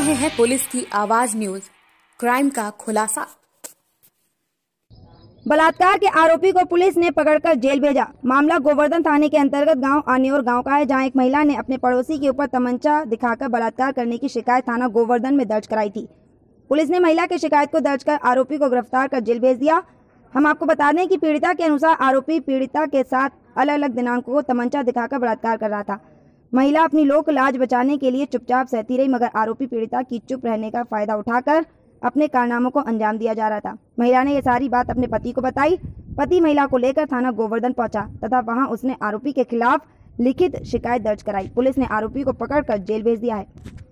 रहे हैं पुलिस की आवाज न्यूज, क्राइम का खुलासा। बलात्कार के आरोपी को पुलिस ने पकड़कर जेल भेजा। मामला गोवर्धन थाने के अंतर्गत गांव आनेर गांव का है, जहां एक महिला ने अपने पड़ोसी के ऊपर तमंचा दिखाकर बलात्कार करने की शिकायत थाना गोवर्धन में दर्ज कराई थी। पुलिस ने महिला की शिकायत को दर्ज कर आरोपी को गिरफ्तार कर जेल भेज दिया। हम आपको बता दें कि पीड़िता के अनुसार आरोपी पीड़िता के साथ अलग अलग दिनांकों को तमंचा दिखाकर बलात्कार कर रहा था। महिला अपनी लोक लाज बचाने के लिए चुपचाप सहती रही, मगर आरोपी पीड़िता की चुप रहने का फायदा उठाकर अपने कारनामों को अंजाम दिया जा रहा था। महिला ने यह सारी बात अपने पति को बताई। पति महिला को लेकर थाना गोवर्धन पहुंचा तथा वहां उसने आरोपी के खिलाफ लिखित शिकायत दर्ज कराई। पुलिस ने आरोपी को पकड़कर जेल भेज दिया है।